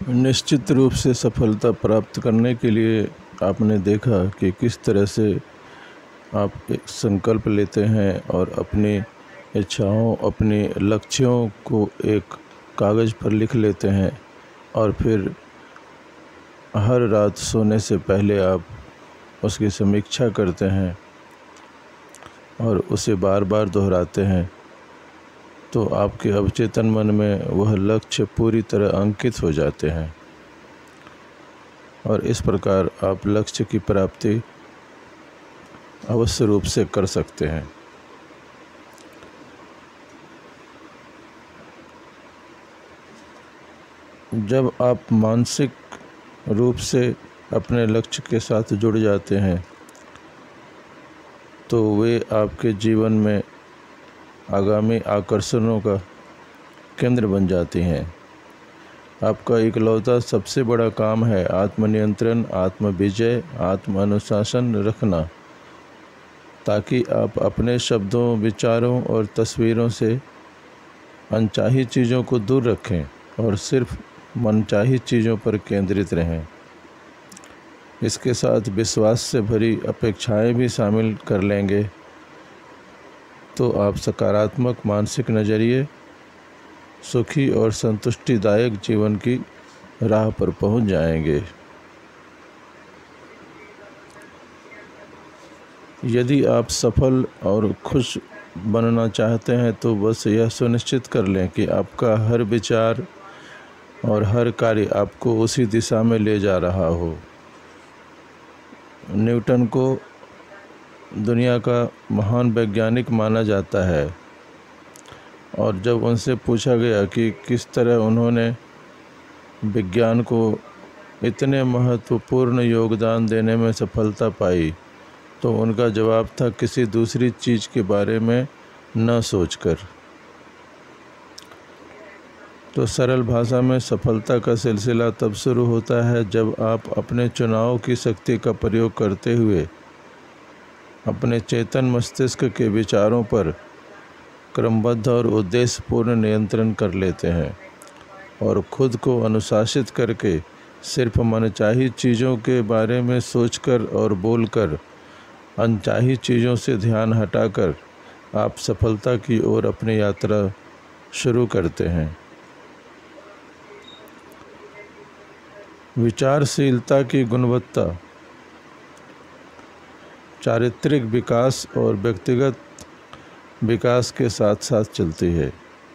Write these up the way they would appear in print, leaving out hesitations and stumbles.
निश्चित रूप से सफलता प्राप्त करने के लिए आपने देखा कि किस तरह से आप एक संकल्प लेते हैं और अपनी इच्छाओं, अपने लक्ष्यों को एक कागज़ पर लिख लेते हैं और फिर हर रात सोने से पहले आप उसकी समीक्षा करते हैं और उसे बार बार दोहराते हैं, तो आपके अवचेतन मन में वह लक्ष्य पूरी तरह अंकित हो जाते हैं और इस प्रकार आप लक्ष्य की प्राप्ति अवश्य रूप से कर सकते हैं। जब आप मानसिक रूप से अपने लक्ष्य के साथ जुड़ जाते हैं तो वे आपके जीवन में आगामी आकर्षणों का केंद्र बन जाती हैं। आपका इकलौता सबसे बड़ा काम है आत्मनियंत्रण, आत्मविजय, आत्म अनुशासन रखना, ताकि आप अपने शब्दों, विचारों और तस्वीरों से अनचाही चीज़ों को दूर रखें और सिर्फ मनचाही चीज़ों पर केंद्रित रहें। इसके साथ विश्वास से भरी अपेक्षाएं भी शामिल कर लेंगे तो आप सकारात्मक मानसिक नज़रिए, सुखी और संतुष्टिदायक जीवन की राह पर पहुंच जाएंगे। यदि आप सफल और खुश बनना चाहते हैं तो बस यह सुनिश्चित कर लें कि आपका हर विचार और हर कार्य आपको उसी दिशा में ले जा रहा हो। न्यूटन को दुनिया का महान वैज्ञानिक माना जाता है और जब उनसे पूछा गया कि किस तरह उन्होंने विज्ञान को इतने महत्वपूर्ण योगदान देने में सफलता पाई, तो उनका जवाब था किसी दूसरी चीज़ के बारे में न सोचकर। तो सरल भाषा में सफलता का सिलसिला तब शुरू होता है जब आप अपने चुनाव की शक्ति का प्रयोग करते हुए अपने चेतन मस्तिष्क के विचारों पर क्रमबद्ध और उद्देश्यपूर्ण नियंत्रण कर लेते हैं और खुद को अनुशासित करके सिर्फ मनचाही चीज़ों के बारे में सोचकर और बोलकर अनचाही चीज़ों से ध्यान हटाकर आप सफलता की ओर अपनी यात्रा शुरू करते हैं। विचारशीलता की गुणवत्ता चारित्रिक विकास और व्यक्तिगत विकास के साथ साथ चलती है।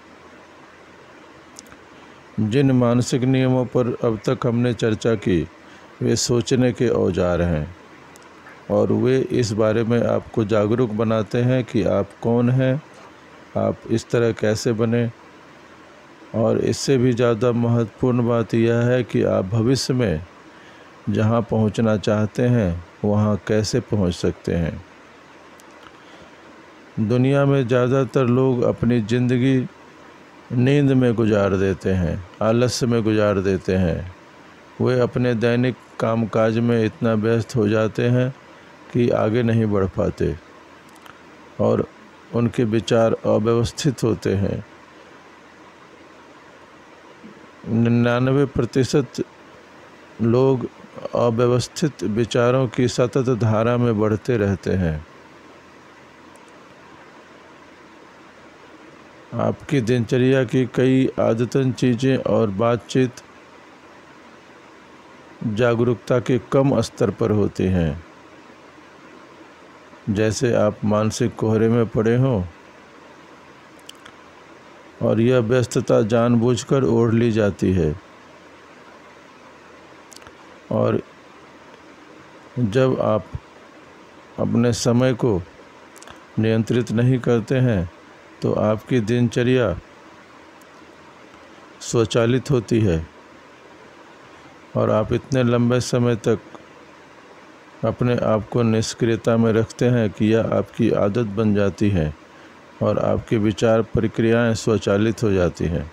जिन मानसिक नियमों पर अब तक हमने चर्चा की वे सोचने के औजार हैं और वे इस बारे में आपको जागरूक बनाते हैं कि आप कौन हैं, आप इस तरह कैसे बने, और इससे भी ज़्यादा महत्वपूर्ण बात यह है कि आप भविष्य में जहां पहुंचना चाहते हैं वहां कैसे पहुंच सकते हैं। दुनिया में ज़्यादातर लोग अपनी ज़िंदगी नींद में गुजार देते हैं, आलस्य में गुजार देते हैं। वे अपने दैनिक कामकाज में इतना व्यस्त हो जाते हैं कि आगे नहीं बढ़ पाते और उनके विचार अव्यवस्थित होते हैं। 99% लोग अव्यवस्थित विचारों की सतत धारा में बढ़ते रहते हैं। आपकी दिनचर्या की कई आदतन चीज़ें और बातचीत जागरूकता के कम स्तर पर होती हैं, जैसे आप मानसिक कोहरे में पड़े हों और यह व्यस्तता जानबूझकर ओढ़ ली जाती है। और जब आप अपने समय को नियंत्रित नहीं करते हैं तो आपकी दिनचर्या स्वचालित होती है और आप इतने लंबे समय तक अपने आप को निष्क्रियता में रखते हैं कि यह आपकी आदत बन जाती है और आपकी विचार प्रक्रियाएं स्वचालित हो जाती हैं।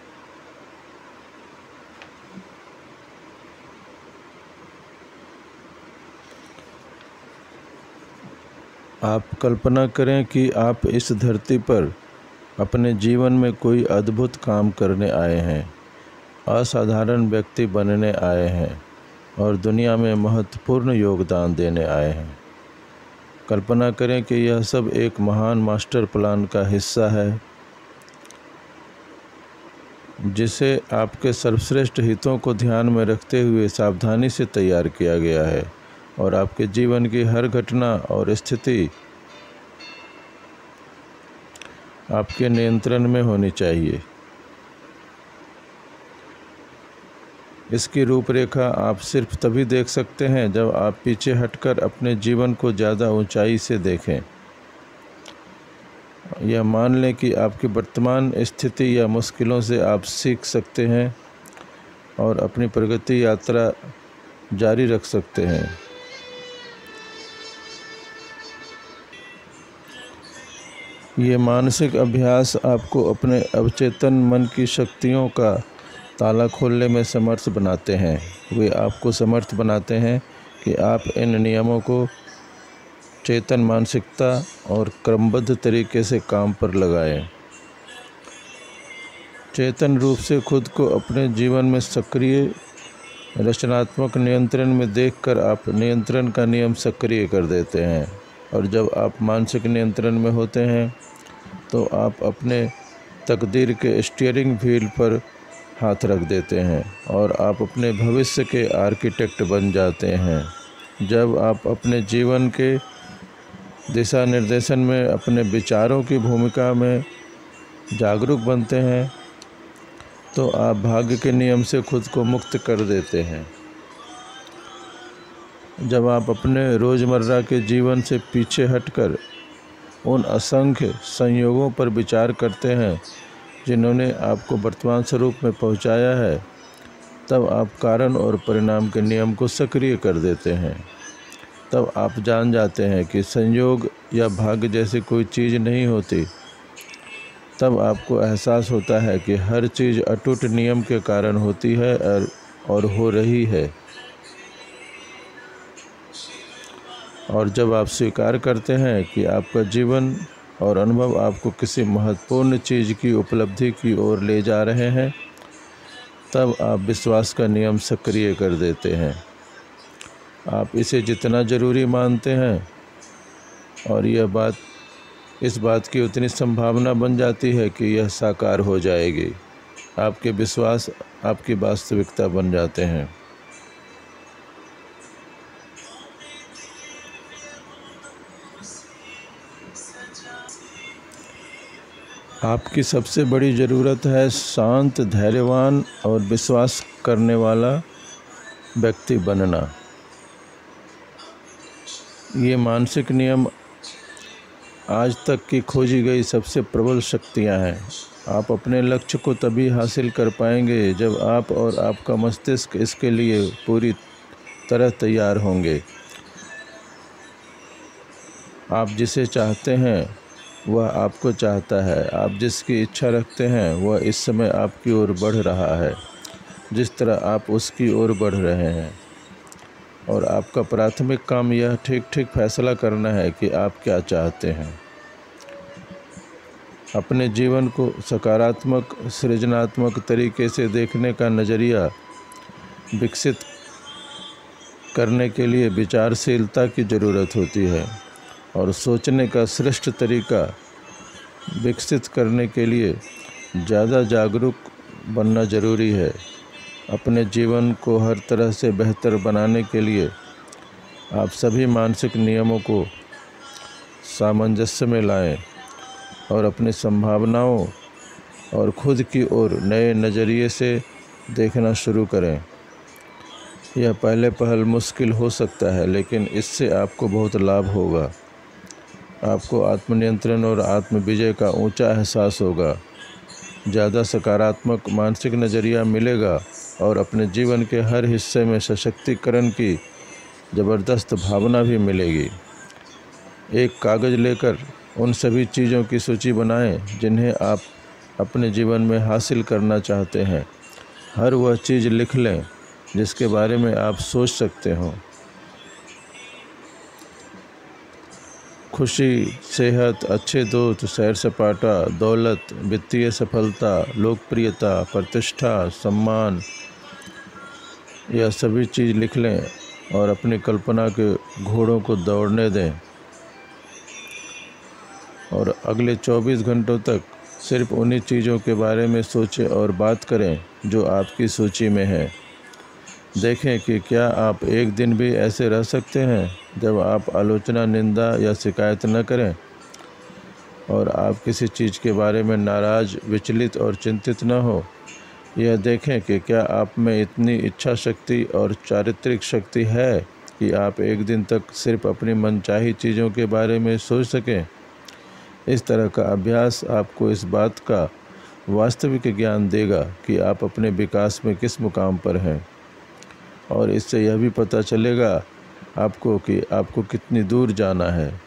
आप कल्पना करें कि आप इस धरती पर अपने जीवन में कोई अद्भुत काम करने आए हैं असाधारण व्यक्ति बनने आए हैं और दुनिया में महत्वपूर्ण योगदान देने आए हैं। कल्पना करें कि यह सब एक महान मास्टर प्लान का हिस्सा है जिसे आपके सर्वश्रेष्ठ हितों को ध्यान में रखते हुए सावधानी से तैयार किया गया है और आपके जीवन की हर घटना और स्थिति आपके नियंत्रण में होनी चाहिए। इसकी रूपरेखा आप सिर्फ तभी देख सकते हैं जब आप पीछे हटकर अपने जीवन को ज़्यादा ऊंचाई से देखें। यह मान लें कि आपकी वर्तमान स्थिति या मुश्किलों से आप सीख सकते हैं और अपनी प्रगति यात्रा जारी रख सकते हैं। ये मानसिक अभ्यास आपको अपने अवचेतन मन की शक्तियों का ताला खोलने में समर्थ बनाते हैं। वे आपको समर्थ बनाते हैं कि आप इन नियमों को चेतन मानसिकता और क्रमबद्ध तरीके से काम पर लगाएं। चेतन रूप से खुद को अपने जीवन में सक्रिय रचनात्मक नियंत्रण में देखकर आप नियंत्रण का नियम सक्रिय कर देते हैं और जब आप मानसिक नियंत्रण में होते हैं तो आप अपने तकदीर के स्टीयरिंग व्हील पर हाथ रख देते हैं और आप अपने भविष्य के आर्किटेक्ट बन जाते हैं। जब आप अपने जीवन के दिशा निर्देशन में अपने विचारों की भूमिका में जागरूक बनते हैं तो आप भाग्य के नियम से खुद को मुक्त कर देते हैं। जब आप अपने रोज़मर्रा के जीवन से पीछे हटकर उन असंख्य संयोगों पर विचार करते हैं जिन्होंने आपको वर्तमान स्वरूप में पहुंचाया है, तब आप कारण और परिणाम के नियम को सक्रिय कर देते हैं। तब आप जान जाते हैं कि संयोग या भाग्य जैसी कोई चीज़ नहीं होती। तब आपको एहसास होता है कि हर चीज़ अटूट नियम के कारण होती है और हो रही है। और जब आप स्वीकार करते हैं कि आपका जीवन और अनुभव आपको किसी महत्वपूर्ण चीज़ की उपलब्धि की ओर ले जा रहे हैं, तब आप विश्वास का नियम सक्रिय कर देते हैं। आप इसे जितना ज़रूरी मानते हैं और इस बात की उतनी संभावना बन जाती है कि यह साकार हो जाएगी। आपके विश्वास आपकी वास्तविकता बन जाते हैं। आपकी सबसे बड़ी ज़रूरत है शांत, धैर्यवान और विश्वास करने वाला व्यक्ति बनना। ये मानसिक नियम आज तक की खोजी गई सबसे प्रबल शक्तियाँ हैं। आप अपने लक्ष्य को तभी हासिल कर पाएंगे जब आप और आपका मस्तिष्क इसके लिए पूरी तरह तैयार होंगे। आप जिसे चाहते हैं वह आपको चाहता है। आप जिसकी इच्छा रखते हैं वह इस समय आपकी ओर बढ़ रहा है जिस तरह आप उसकी ओर बढ़ रहे हैं। और आपका प्राथमिक काम यह ठीक फैसला करना है कि आप क्या चाहते हैं। अपने जीवन को सकारात्मक, सृजनात्मक तरीके से देखने का नज़रिया विकसित करने के लिए विचारशीलता की ज़रूरत होती है और सोचने का श्रेष्ठ तरीका विकसित करने के लिए ज़्यादा जागरूक बनना ज़रूरी है। अपने जीवन को हर तरह से बेहतर बनाने के लिए आप सभी मानसिक नियमों को सामंजस्य में लाएं और अपनी संभावनाओं और खुद की ओर नए नज़रिए से देखना शुरू करें। यह पहले पहल मुश्किल हो सकता है, लेकिन इससे आपको बहुत लाभ होगा। आपको आत्मनियंत्रण और आत्मविजय का ऊंचा एहसास होगा, ज़्यादा सकारात्मक मानसिक नज़रिया मिलेगा और अपने जीवन के हर हिस्से में सशक्तिकरण की ज़बरदस्त भावना भी मिलेगी। एक कागज़ लेकर उन सभी चीज़ों की सूची बनाएं जिन्हें आप अपने जीवन में हासिल करना चाहते हैं। हर वह चीज़ लिख लें जिसके बारे में आप सोच सकते हो। खुशी, सेहत, अच्छे दोस्त, सैर सपाटा, दौलत, वित्तीय सफलता, लोकप्रियता, प्रतिष्ठा, सम्मान, यह सभी चीज़ लिख लें और अपनी कल्पना के घोड़ों को दौड़ने दें और अगले 24 घंटों तक सिर्फ उन्हीं चीज़ों के बारे में सोचें और बात करें जो आपकी सूची में है। देखें कि क्या आप एक दिन भी ऐसे रह सकते हैं जब आप आलोचना, निंदा या शिकायत न करें और आप किसी चीज़ के बारे में नाराज़, विचलित और चिंतित न हो। यह देखें कि क्या आप में इतनी इच्छा शक्ति और चारित्रिक शक्ति है कि आप एक दिन तक सिर्फ अपनी मनचाही चीज़ों के बारे में सोच सकें। इस तरह का अभ्यास आपको इस बात का वास्तविक ज्ञान देगा कि आप अपने विकास में किस मुकाम पर हैं और इससे यह भी पता चलेगा आपको कि आपको कितनी दूर जाना है।